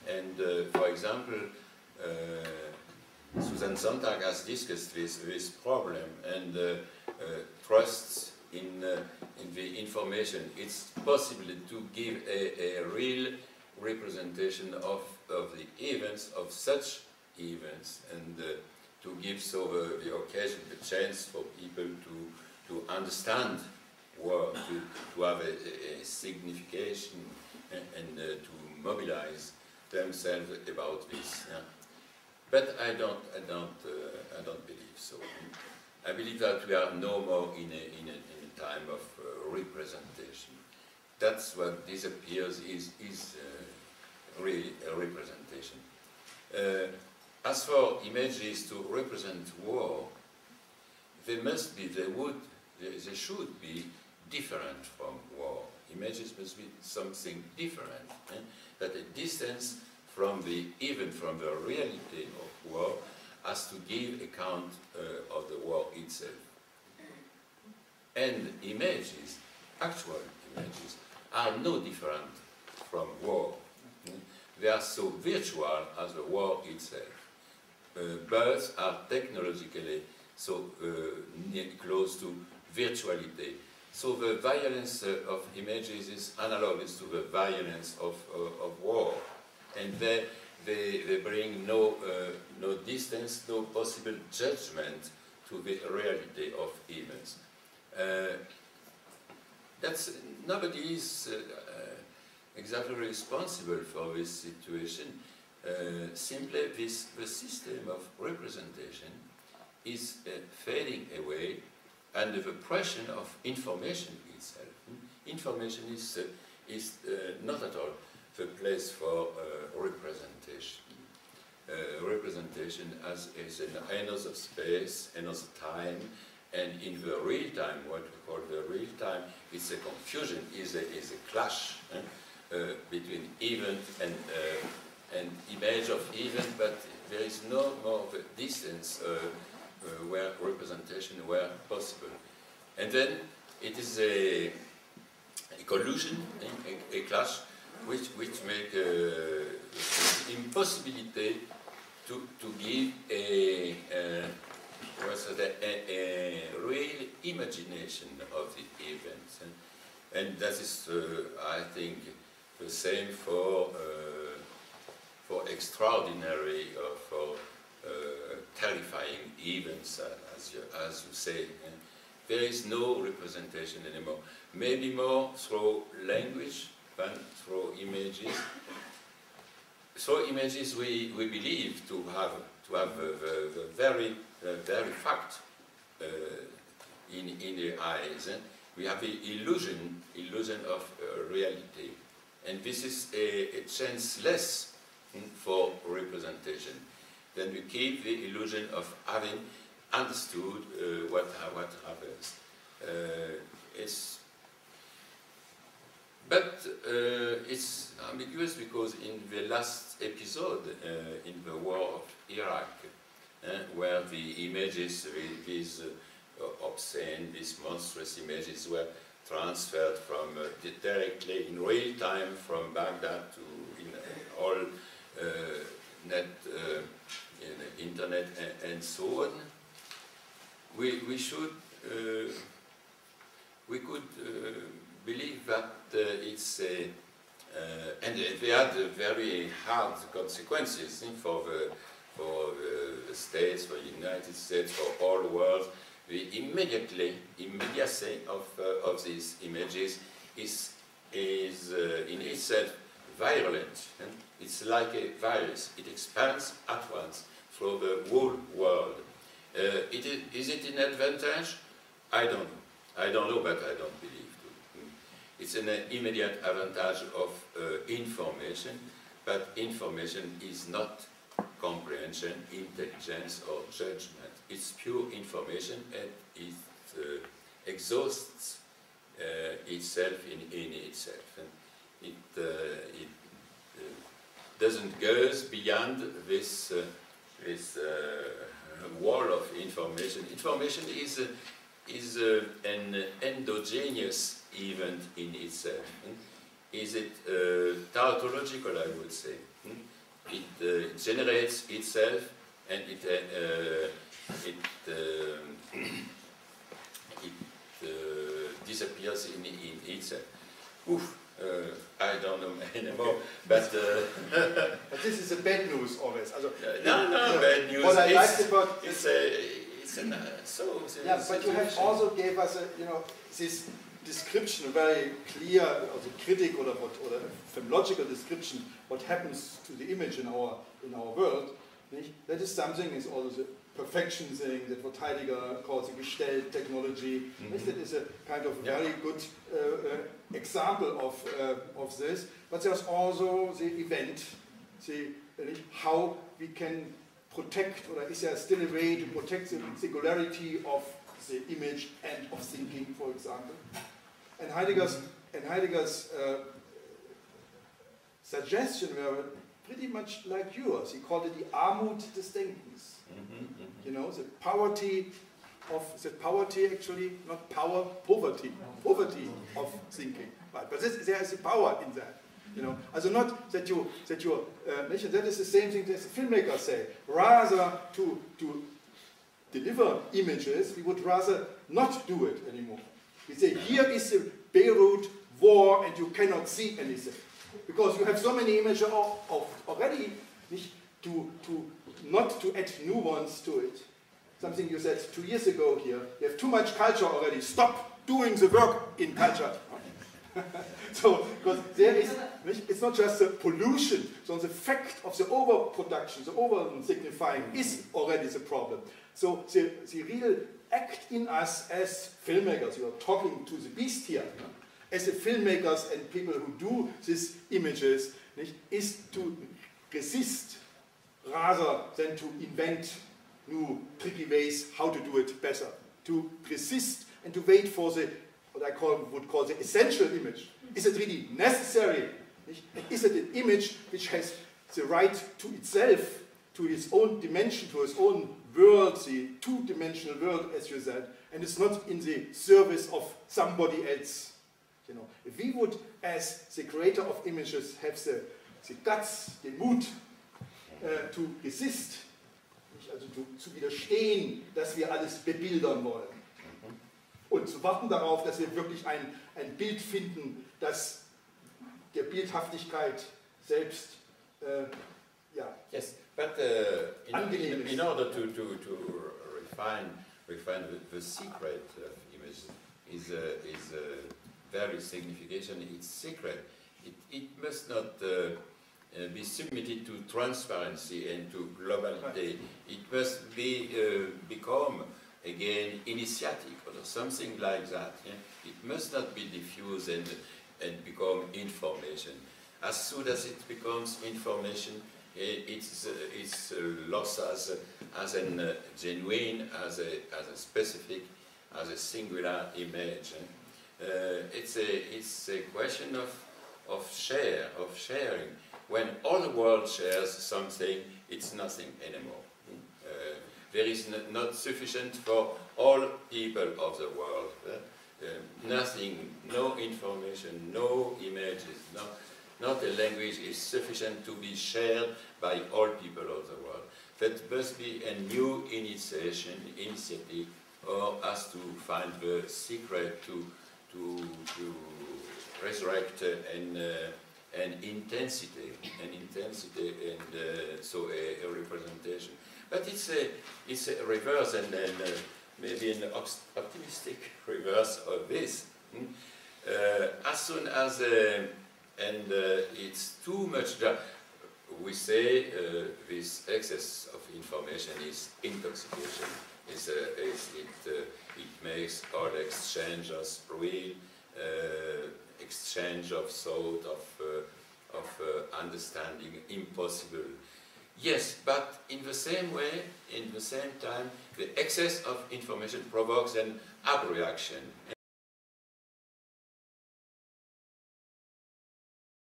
For example, Susan Sontag has discussed this problem, and trusts in the information. It's possible to give a real representation of the events, of such events, and to give so the occasion, the chance for people to understand war, to have a signification, and to mobilize themselves about this. Yeah. But I don't believe so. I believe that we are no more in a time of representation. That's what disappears is really a representation. As for images to represent war, they should be different from war. Images must be something different, that a distance from even from the reality of war has to give account of the war itself. And images, actual images, are no different from war. They are so virtual as the war itself. Both are technologically so close to virtuality. So the violence of images is analogous to the violence of war. And they bring no distance, no possible judgment to the reality of events. Nobody is exactly responsible for this situation. Simply the system of representation is fading away under the pressure of information itself. Information is not at all the place for representation. Representation is another space, another time, and in the real time, what we call the real time, it's a confusion, is a clash between event and image of event, but there is no more of a distance where representation were possible. And then it is a collusion, a clash, which make impossibility to give a real imagination of the events. And that is, I think, the same for extraordinary or for terrifying events, as you say. There is no representation anymore. Maybe more through language than through images. Through images, we believe to have the very fact in the eyes. We have the illusion of reality, and this is a chance less for representation. Then we keep the illusion of having understood what happens. But it's ambiguous because in the last episode, in the war of Iraq, where the images, these obscene, these monstrous images were transferred from directly in real time from Baghdad to all internet and so on. We could believe that it's and they had very hard consequences for the States, for the United States, for all the world. The immediacy of these images is in itself virulent. It's like a virus. It expands at once through the whole world. Is it an advantage? I don't know. I don't know, but I don't believe it. It's an immediate advantage of information, but information is not comprehension, intelligence, or judgment. It's pure information, and it exhausts itself in itself. And it doesn't go beyond this wall of information. Information is an endogenous event in itself. Is it tautological, I would say? it generates itself, and it disappears in itself. Oof, I don't know anymore, but... but this is the bad news always. Also, no, bad news. What I liked about... Yeah, but you have also gave us this description, a very clear, also critic or phenomenological description, what happens to the image in our world. That is something, is also the perfection thing, that what Heidegger calls a Gestalt technology. That is a kind of very good example of this. But there's also the event, how we can protect, or is there still a way to protect the singularity of the image and of thinking, for example. And Heidegger's suggestion were pretty much like yours. He called it the Armut des Denkens. You know, the poverty actually, not power, poverty of thinking. But there is a power in that. You know, also not that that is the same thing as the filmmakers say. Rather to deliver images, we would rather not do it anymore. We say, here is the Beirut war, and you cannot see anything. Because you have so many images already, not to add new ones to it. Something you said 2 years ago here, you have too much culture already, stop doing the work in culture. So, because there is, it's not just the pollution, so the fact of the overproduction, the over-signifying is already the problem. So the real act in us as filmmakers, you are talking to the beast here, as the filmmakers and people who do these images, is to resist rather than to invent new tricky ways how to do it better. To resist and to wait for the, what I would call the essential image. Is it really necessary? Is it an image which has the right to itself, to its own dimension, to its own world, the two-dimensional world, as you said, and it's not in the service of somebody else? You know, if we would, as the creator of images, have the guts, the Mut to resist, also zu widerstehen, dass wir alles bebildern wollen. Und zu warten darauf, dass wir wirklich ein Bild finden, das der Bildhaftigkeit selbst yes, but in order to refine the secret of image is very significant. It's secret. It must not be submitted to transparency and to globality. It must become again initiatic or something like that. Yeah? It must not be diffused and become information. As soon as it becomes information, it's lost as a genuine, as a specific, as a singular image. It's a question of sharing. When all the world shares something, it's nothing anymore. There is not sufficient for all people of the world. Nothing, no information, no images, not a language is sufficient to be shared by all people of the world. That must be a new initiative, or us to find the secret to resurrect an intensity, and so a representation. But it's a reverse, and maybe an optimistic reverse of this. As soon as it's too much, we say this excess of information is intoxication. It makes all exchanges real, exchange of thought, of understanding impossible. Yes, but in the same way, in the same time, the excess of information provokes an abreaction.